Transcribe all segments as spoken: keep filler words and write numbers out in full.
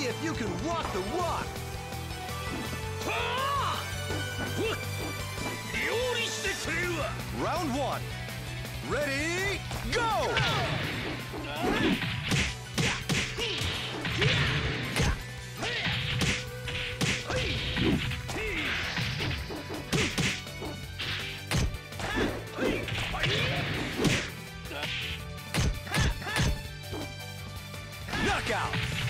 See if you can walk the walk. Round one. Ready, go! Knockout!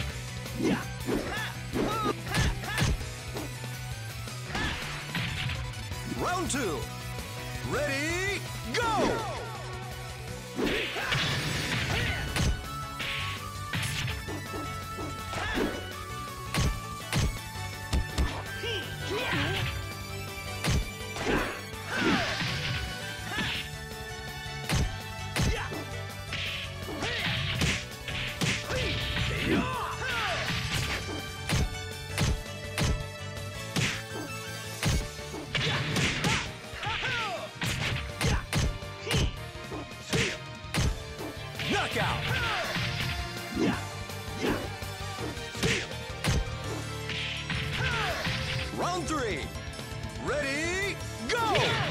Round two. Ready, go! Knockout! Round three. Ready, go!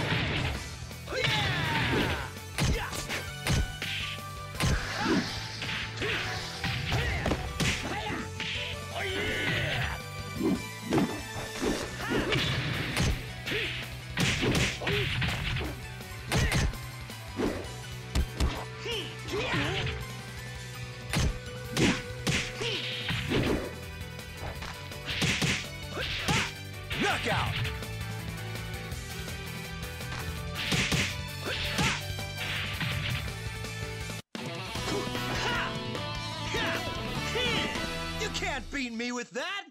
Knockout! You can't beat me with that!